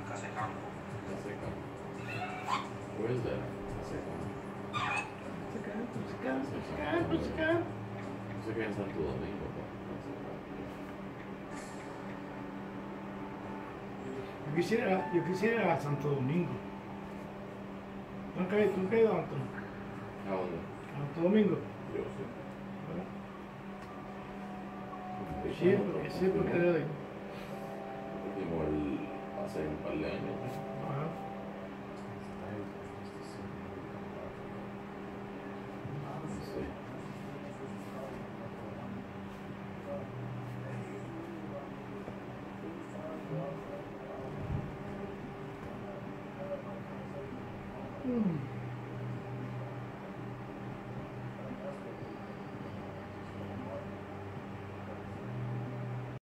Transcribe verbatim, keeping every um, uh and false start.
Casa de Campo. Casa de Campo. Where is that? Casa de Campo. Casa de Campo, Casa de Campo. No sé qué en Santo Domingo, pa. Casa de Campo. Yo quisiera, yo quisiera ir a Santo Domingo. ¿Tú has caído, tú has caído, Antonio? ¿A dónde? A Santo Domingo. Yo sé. Siempre, siempre quería ir. Fuimos el, hace un par de años. Ajá. Sí. Mm.